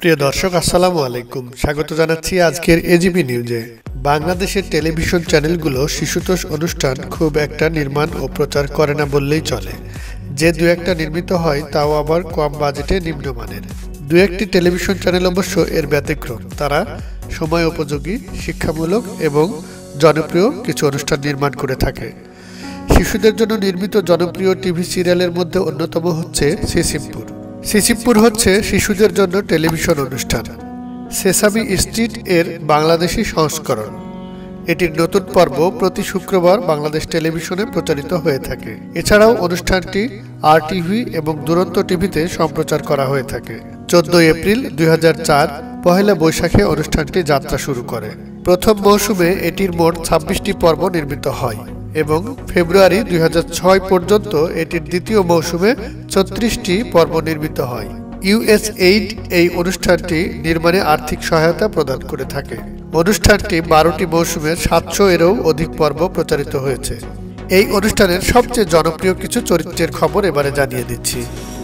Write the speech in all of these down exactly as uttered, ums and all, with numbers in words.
প্রিয় দর্শক আসসালামু আলাইকুম, স্বাগত জানাচ্ছি আজকের এজিবি নিউজে। বাংলাদেশের টেলিভিশন চ্যানেলগুলো শিশুতোষ অনুষ্ঠান খুব একটা নির্মাণ ও প্রচার করে না বললেই চলে। যে দু একটা নির্মিত হয় তাও আবার কম বাজেটে নিম্নমানের। দু একটি টেলিভিশন চ্যানেল অবশ্য এর ব্যতিক্রম। তারা সময় উপযোগী, শিক্ষামূলক এবং জনপ্রিয় কিছু অনুষ্ঠান নির্মাণ করে থাকে। শিশুদের জন্য নির্মিত জনপ্রিয় টিভি সিরিয়ালের মধ্যে অন্যতম হচ্ছে সিসিমপুর। সিসিমপুর হচ্ছে শিশুদের জন্য টেলিভিশন অনুষ্ঠান। সেসামি স্ট্রিট এর বাংলাদেশি সংস্করণ। এটির নতুন পর্ব প্রতি শুক্রবার বাংলাদেশ টেলিভিশনে প্রচারিত হয়ে থাকে। এছাড়াও অনুষ্ঠানটি আর টিভি এবং দুরন্ত টিভিতে সম্প্রচার করা হয়ে থাকে। চোদ্দই এপ্রিল দুই হাজার চার পহেলা বৈশাখে অনুষ্ঠানটি যাত্রা শুরু করে। প্রথম মৌসুমে এটির মোট ছাব্বিশটি পর্ব নির্মিত হয় এবং ফেব্রুয়ারি দুই হাজার ছয় পর্যন্ত এটির দ্বিতীয় মৌসুমে ছত্রিশটি পর্ব নির্মিত হয়। ইউএসএইড এই অনুষ্ঠানটি নির্মাণে আর্থিক সহায়তা প্রদান করে থাকে। অনুষ্ঠানটি বারোটি মৌসুমে সাতশো এরও অধিক পর্ব প্রচারিত হয়েছে। এই অনুষ্ঠানের সবচেয়ে জনপ্রিয় কিছু চরিত্রের খবর এবারে জানিয়ে দিচ্ছি।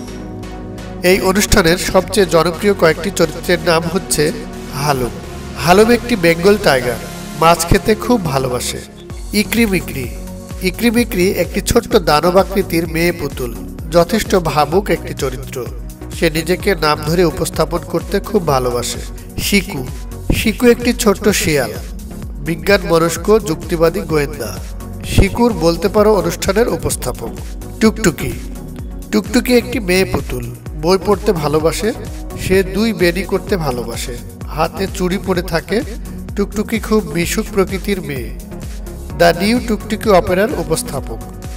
এই অনুষ্ঠানের সবচেয়ে জনপ্রিয় কয়েকটি চরিত্রের নাম হচ্ছে হালুম। হালুম একটি বেঙ্গল টাইগার, মাছ খেতে খুব ভালোবাসে। ইকরিমিকরি। ইকরিমিকরি একটি ছোট্ট দানবাকৃতির মেয়ে পুতুল, যথেষ্ট ভাবুক একটি চরিত্র। সে নিজেকে নাম ধরে উপস্থাপন করতে খুব ভালোবাসে। শিকু। শিকু একটি ছোট্ট শিয়াল, বিজ্ঞান মনস্ক যুক্তিবাদী গোয়েন্দা। শিকুর বলতে পারো অনুষ্ঠানের উপস্থাপক। টুকটুকি। টুকটুকি একটি মেয়ে পুতুল, বই পড়তে ভালোবাসে। সে দুই বেনি করতে ভালোবাসে, হাতে চুড়ি পরে থাকে। টুকটুকি খুব মিশুক প্রকৃতির মেয়ে। দ্য নিউ টুকটুকি অপেরার উপস্থাপক।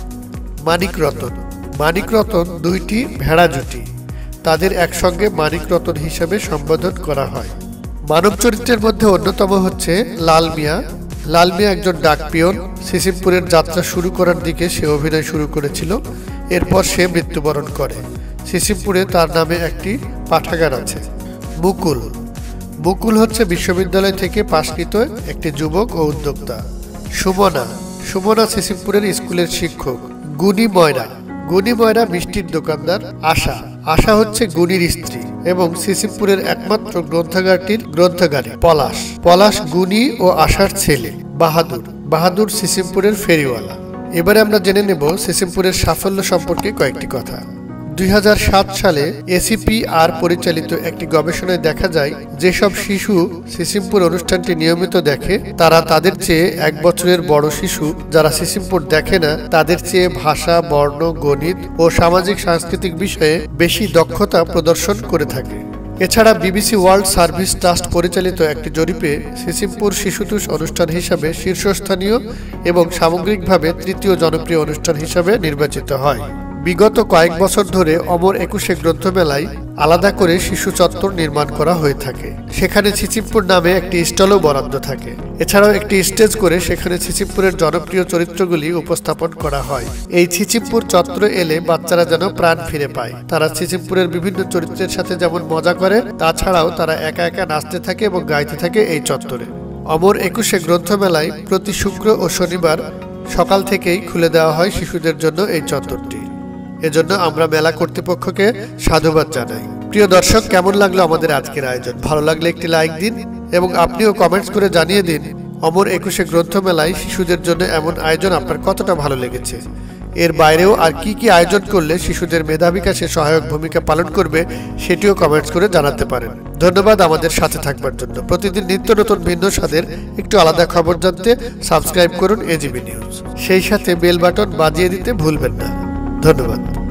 মানিক রতন। মানিক রতন দুইটি ভেড়া জুটি, তাদের একসঙ্গে মানিক রতন হিসেবে সম্বোধন করা হয়। মানব চরিত্রের মধ্যে অন্যতম হচ্ছে লাল মিয়া। লাল মিয়া একজন ডাক পিয়ন। সিসিমপুরের যাত্রা শুরু করার দিকে সে অভিনয় শুরু করেছিল, এরপর সে মৃত্যুবরণ করে। সিসিমপুরে তার নামে একটি পাঠাগার আছে। মুকুল। মুকুল হচ্ছে বিশ্ববিদ্যালয় থেকে পাশকৃত একটি যুবক ও উদ্যোক্তা। সুমনা। সুমনা সিসিমপুরের স্কুলের শিক্ষক। গুনি ময়রা। গুনি ময়রা মিষ্টির দোকানদার। আশা। আশা হচ্ছে গুনির স্ত্রী এবং সিসিমপুরের একমাত্র গ্রন্থাগারটির গ্রন্থাগারী। পলাশ। পলাশ গুনি ও আশার ছেলে। বাহাদুর। বাহাদুর সিসিমপুরের ফেরিওয়ালা। এবারে আমরা জেনে নেব সিসিমপুরের সাফল্য সম্পর্কে কয়েকটি কথা। দুই হাজার সাত সালে এসিপিআর পরিচালিত একটি গবেষণায় দেখা যায়, যেসব শিশু সিসিমপুর অনুষ্ঠানটি নিয়মিত দেখে তারা তাদের চেয়ে এক বছরের বড় শিশু যারা সিসিমপুর দেখে না তাদের চেয়ে ভাষা, বর্ণ, গণিত ও সামাজিক সাংস্কৃতিক বিষয়ে বেশি দক্ষতা প্রদর্শন করে থাকে। এছাড়া বিবিসি ওয়ার্ল্ড সার্ভিস ট্রাস্ট পরিচালিত একটি জরিপে সিসিমপুর শিশুতোষ অনুষ্ঠান হিসাবে শীর্ষস্থানীয় এবং সামগ্রিকভাবে তৃতীয় জনপ্রিয় অনুষ্ঠান হিসাবে নির্বাচিত হয়। বিগত কয়েক বছর ধরে অমর একুশে গ্রন্থমেলায় আলাদা করে শিশু চত্বর নির্মাণ করা হয়ে থাকে। সেখানে সিসিমপুর নামে একটি স্টলও বরাদ্দ থাকে। এছাড়াও একটি স্টেজ করে সেখানে সিসিমপুরের জনপ্রিয় চরিত্রগুলি উপস্থাপন করা হয়। এই সিসিমপুর চত্বরে এলে বাচ্চারা যেন প্রাণ ফিরে পায়। তারা সিসিমপুরের বিভিন্ন চরিত্রের সাথে যেমন মজা করে, তাছাড়াও তারা একা একা নাচতে থাকে এবং গাইতে থাকে এই চত্বরে। অমর একুশে গ্রন্থমেলায় প্রতি শুক্র ও শনিবার সকাল থেকেই খুলে দেওয়া হয় শিশুদের জন্য এই চত্বরটি। এজন্য আমরা মেলা কর্তৃপক্ষকে সাধুবাদ জানাই। প্রিয় দর্শক, কেমন লাগলো আমাদের আজকের আয়োজন? ভালো লাগলে একটি লাইক দিন এবং আপনিও কমেন্টস করে জানিয়ে দিন অমর একুশে গ্রন্থমেলায় শিশুদের জন্য এমন আয়োজন আপনার কতটা ভালো লেগেছে। এর বাইরেও আর কি কি আয়োজন করলে শিশুদের মেধা বিকাশে সহায়ক ভূমিকা পালন করবে সেটিও কমেন্টস করে জানাতে পারেন। ধন্যবাদ আমাদের সাথে থাকবার জন্য। প্রতিদিন নিত্য নতুন ভিন্ন স্বাদের একটু আলাদা খবর জানতে সাবস্ক্রাইব করুন এজিবি নিউজ। সেই সাথে বেল বাটন বাজিয়ে দিতে ভুলবেন না। ধন্যবাদ।